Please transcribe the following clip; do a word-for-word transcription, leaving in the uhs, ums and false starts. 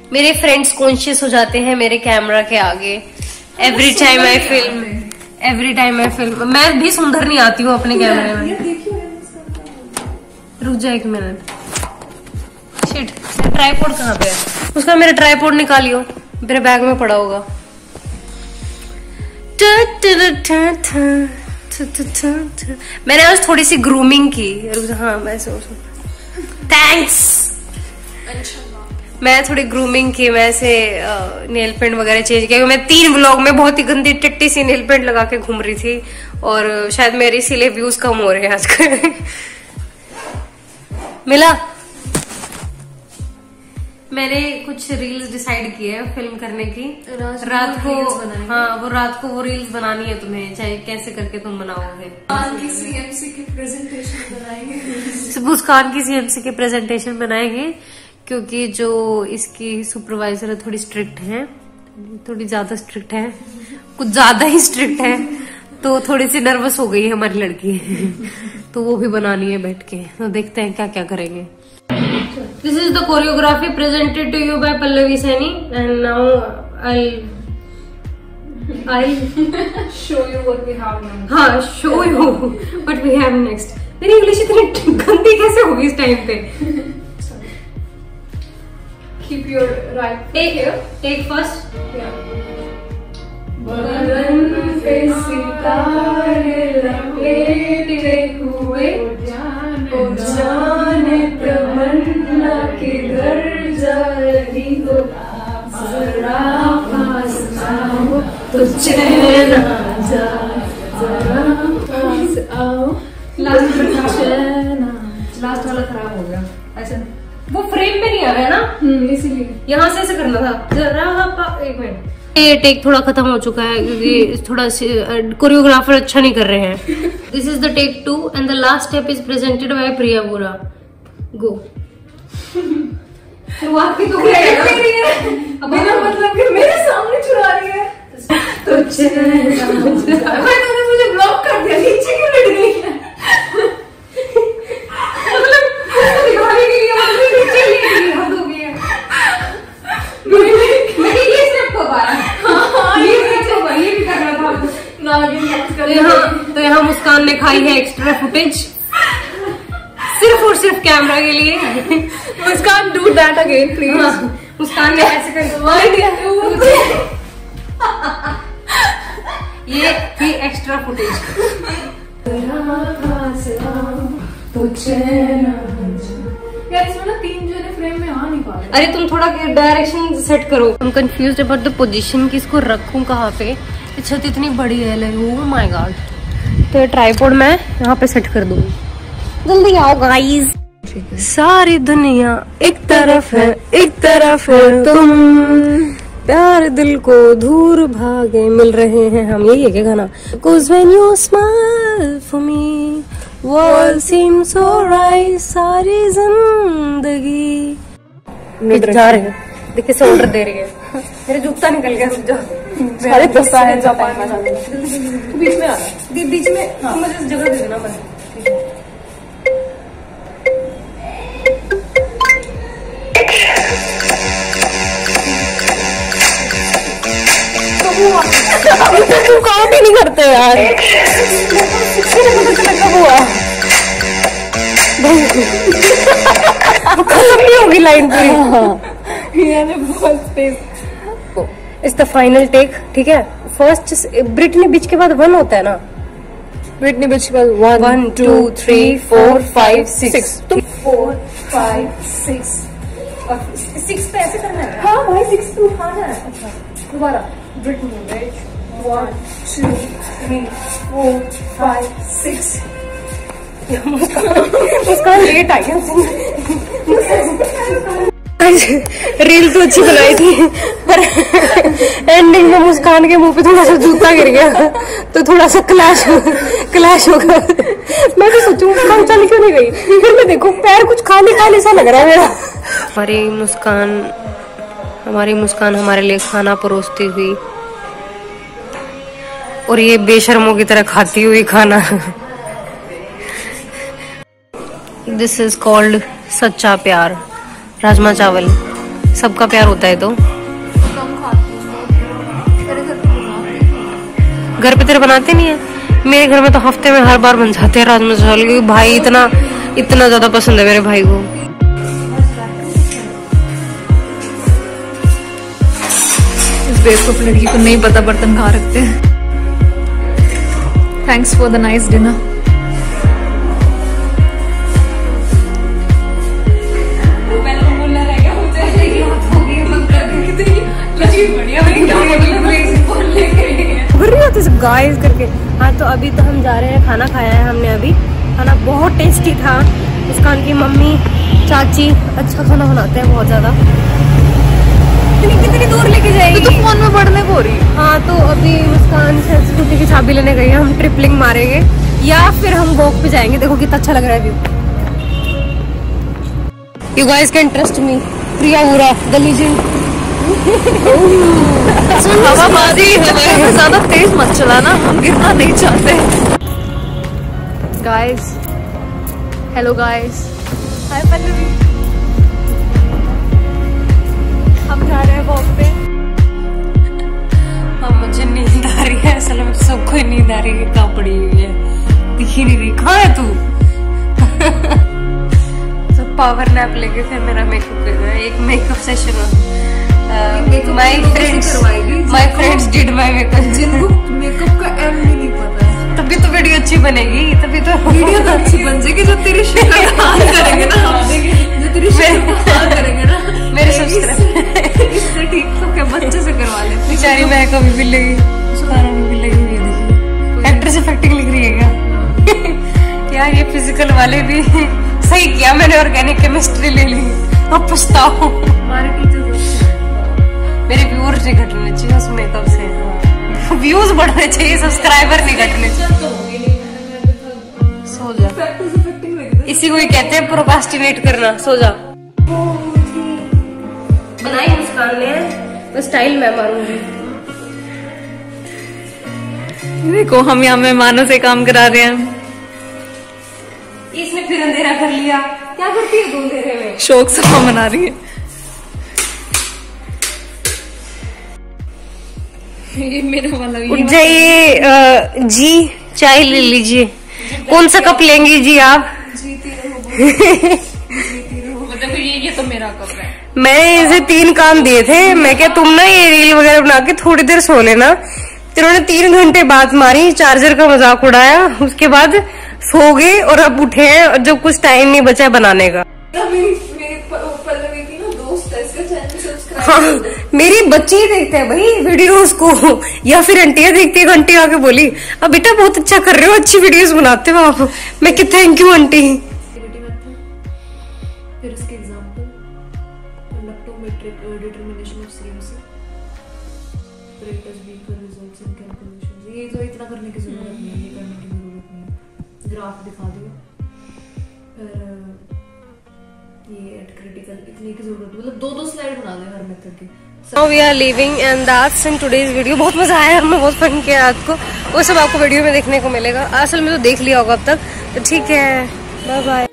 मेरे friends conscious हो जाते हैं मेरे कैमरा के आगे। Every time I film, every time I film. मैं भी सुंदर नहीं आती हूँ अपने कैमरे में। रुक जा एक मिनट। शिट, ट्राइपॉड कहाँ पे है? उसका मेरा ट्राइपॉड निकालियो, मेरे बैग में पड़ा होगा। मैंने आज थोड़ी सी ग्रूमिंग की। हाँ वैसे थैंक्स। मैं थोड़ी ग्रूमिंग की, मैं ऐसे नेल पेंट वगैरह चेंज किया। मैं तीन व्लॉग में बहुत ही गंदी टिट्टी सी नेल पेंट लगा के घूम रही थी और शायद मेरे इसीलिए व्यूज कम हो रहे हैं आजकल। मिला। मैंने कुछ रील्स डिसाइड किए हैं फिल्म करने की। रात को, हाँ वो रात को वो रील्स बनानी है तुम्हें, चाहे कैसे करके तुम बनाओगे। मुस्कान की सीएमसी की प्रेजेंटेशन बनाएंगे। मुस्कान की सीएमसी की प्रेजेंटेशन बनाएंगे क्योंकि जो इसकी सुपरवाइजर है थोड़ी स्ट्रिक्ट है, थोड़ी ज्यादा स्ट्रिक्ट है, कुछ ज्यादा ही स्ट्रिक्ट है, तो थोड़ी सी नर्वस हो गई है हमारी लड़की। तो वो भी बनानी है बैठ के, तो देखते हैं क्या क्या करेंगे। This is the choreography presented to you by Pallavi Saini, and now I'll I'll show you what we have now. हाँ, show you what we have next. मेरी इंग्लिश इतनी गंदी कैसे होगी इस टाइम पे? Keep your right. Take here. Take first. Yeah. बदन पे सितारे लपेटे हुए, ओ जाने तमन्ना किधर जा रही हो, जरा पास आओ तो चैन आ जाए, जरा पास आओ। लास्ट चैन, लास्ट वाला खराब हो गया। ऐसा वो फ्रेम पे नहीं आ रहा है ना, हम्म इसीलिए यहाँ से ऐसे करना था। जरा एक मिनट। ये टेक थोड़ा खत्म हो चुका है क्योंकि थोड़ा कोरियोग्राफर अच्छा नहीं कर रहे हैं। This is the take two and the last step is presented by Priya Bora. Go. शुरुआत की तो अब मतलब कि मेरे सामने चुरा रही है तो मैंने मुझे ब्लॉक कर दिया, नीचे क्यों लट गई है? मतलब दिखाने के लिए मुझे नीचे ले गई, हद हो गई है। मैं ये स्टेप को पाया। हाँ ये स्टेप को ये भी करना था नागिन डांस कर। यहाँ तो यहाँ मुस्कान ने खाई है एक्स्ट्रा फुटेज सिर्फ और सिर्फ कैमरा के लिए। Muskan do that again please. Muskan ने ऐसे कर ये थी एक्स्ट्रा फुटेज। यार इसमें ना तीन जने फ्रेम में आ नहीं पा रहे। अरे तुम थोड़ा डायरेक्शन सेट करो। I am confused about the position कि इसको रखूं कहाँ पे। छत इतनी बड़ी है, लाइक ओह माय गॉड। तो ट्राइपॉड मैं यहाँ पे सेट कर दूंगी। जल्दी आओ गाइस। सारी दुनिया एक तरफ है, एक तरफ है तुम, प्यार दिल को दूर भागे मिल रहे हैं हम। यही है क्या गाना? Cause when you smile for me world seems so right, सारी जिंदगी मिट जा रही है। देखिए से ऑर्डर दे रही है। मेरे जूता निकल गया। रुक जाओ। सारे दस है जापान में बीच में आ रहा, बीच में। हाँ। मुझे जगह दे देना बस। तुम काम भी नहीं करते यार। खत्म नहीं होगी लाइन पूरी। It's the final take. ठीक है, फर्स्ट ब्रिटनी बीच के बाद वन होता है ना? ब्रिटनी बीच के बाद one two three four five six. तुम फोर फाइव सिक्स सिक्स पे ऐसे करना है। हाँ भाई सिक्स पे उठाना है। अच्छा दोबारा Britney beach one two three four five six. उसका लेट आ गया। रील तो अच्छी बनाई थी पर एंडिंग में मुस्कान के मुंह पे थोड़ा सा जूता गिर गया तो थोड़ा सा क्लैश क्लैश हो गया। मैं भी सोचूं मुस्कान चल क्यों नहीं गई, फिर मैं देखूं पैर कुछ खाली खाली सा लग रहा है मेरा। हमारी मुस्कान हमारी मुस्कान हमारे लिए खाना परोसती हुई और ये बेशर्मों की तरह खाती हुई खाना। दिस इज कॉल्ड सच्चा प्यार। राजमा चावल। सबका प्यार होता है तो। कम खाती हूँ, तेरे घर पे बनाती हूँ। घर पे तेरे बनाते नहीं है? मेरे घर में तो हफ्ते में हर बार बन जाते हैं राजमा चावल, क्योंकि भाई इतना इतना ज्यादा पसंद है मेरे भाई को। इस बेवकूफ लड़की को नहीं पता बर्तन कहाँ रखते हैं। Thanks for the nice dinner. Guys करके हाँ, तो अभी तो हम जा रहे हैं, खाना खाया है हमने अभी। खाना बहुत टेस्टी था। मुस्कान की मम्मी चाची अच्छा खाना बनाते हैं बहुत ज्यादा। कितनी कितनी दूर लेके जाएगी? तो फोन में पढ़ने को रही। हाँ, तो अभी मुस्कान से स्कूटी की चाबी लेने गई है। हम ट्रिपलिंग मारेंगे या फिर हम वॉक पे जाएंगे। देखो कितना अच्छा लग रहा है view. You guys can trust me, Priya Vora the legend. हवाबाजी ज्यादा तेज मत चलाना, हम गिरना नहीं चाहते। Guys, hello guys, hi Pallavi. हम जा रहे हैं वॉक पे। हाँ, मुझे नींद आ रही है, असल में सबको ही नींद आ रही है। कहाँ पड़ी हुई है, दिख ही नहीं रही। कहाँ है तू? तो पावर नैप लेके फिर मेरा मेकअप कर रहा है। एक makeup session my friends my friends did my makeup. जिनको मेकअप का एम भी नहीं पता है, तभी तो वीडियो अच्छी बनेगी। तभी तो वीडियो तो अच्छी बन जाएगी जब तेरी शक्ल हाल करेंगे ना हम, जो तेरी शक्ल हाल करेंगे ना मेरे सब्सक्राइबर। इससे ठीक तो क्या बच्चे से करवा ले। बेचारी महक अभी भी लगी, सुखाना भी लगी हुई है। देखिए एक्ट्रेस इफेक्टिंग लिख रही है क्या? यार ये फिजिकल वाले भी सही किया मैंने, ऑर्गेनिक केमिस्ट्री ले ली। अब पछताओ। हमारे टीचर मेरे व्यूअर्स नहीं घटने चाहिए उस मेकअप से, व्यूज बढ़ने चाहिए, सब्सक्राइबर नहीं घटने चाहिए। सो जा, इसी को ही कहते हैं प्रोक्रास्टिनेट करना। सो जा। बनाई मुस्कान ने, तो स्टाइल मैं मारूंगी। देखो हम यहाँ मेहमानों से काम करा रहे हैं। इसने फिर अंधेरा कर लिया। क्या करती है तू अंधेरे में? शौक सफा मना रही है। ये मेरा वाला उठ जाइए जी, चाय ले लीजिए। कौन सा कप लेंगी जी आप? जीती रहो, जीती रहो। मतलब ये ये तो मेरा कप है। मैंने इसे तीन काम दिए थे। मैं क्या तुम ना ये रील वगैरह बना के थोड़ी देर सो लेना। तिन्होंने तीन घंटे बात मारी, चार्जर का मजाक उड़ाया, उसके बाद सो गए और अब उठे हैं और जब कुछ टाइम नहीं बचा है बनाने का। हाँ, मेरी बच्ची ही देखते हैं भाई वीडियोस को, या फिर आंटियां देखती है। आंटी आके बोली अब बेटा बहुत अच्छा कर रहे हो, अच्छी वीडियोस बनाते हो आप। मैं कि थैंक यू आंटी। फिर उसके example electrometric determination of CMC, प्रेटस वीकर रिजल्ट्स इन कैलकुलेशंस। ये तो इतना करने की जरूरत नहीं है, ये करने की जरूरत नहीं है। ग्राफ दिखा दिया, फिर ये एट क्रिटिकल, इतनी की जरूरत, मतलब दो दो स्लाइड बना दे हर मेथड की। Now we are leaving and that's in today's video। बहुत मजा आया, हमने बहुत फन किया रात को। वो सब आपको वीडियो में देखने को मिलेगा। असल में तो देख लिया होगा अब तक, तो ठीक है, बाय बाय।